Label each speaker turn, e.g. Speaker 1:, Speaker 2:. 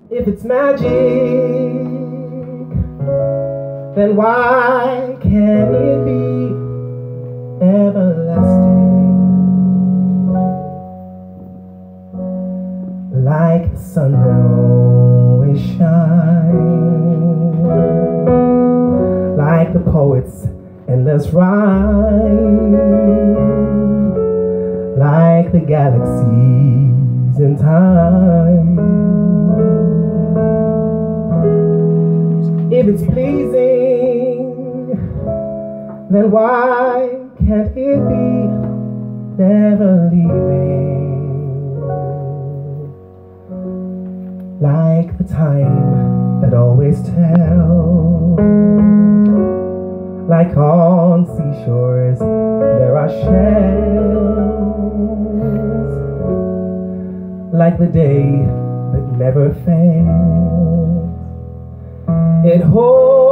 Speaker 1: If it's magic, then why can't it be everlasting? Like the sun that always shines, like the poet's endless rhyme, like the galaxies in time. If it's pleasing, then why can't it be never leaving? Like the time that always tells, like on seashores there are shells, like the day that never fails. It holds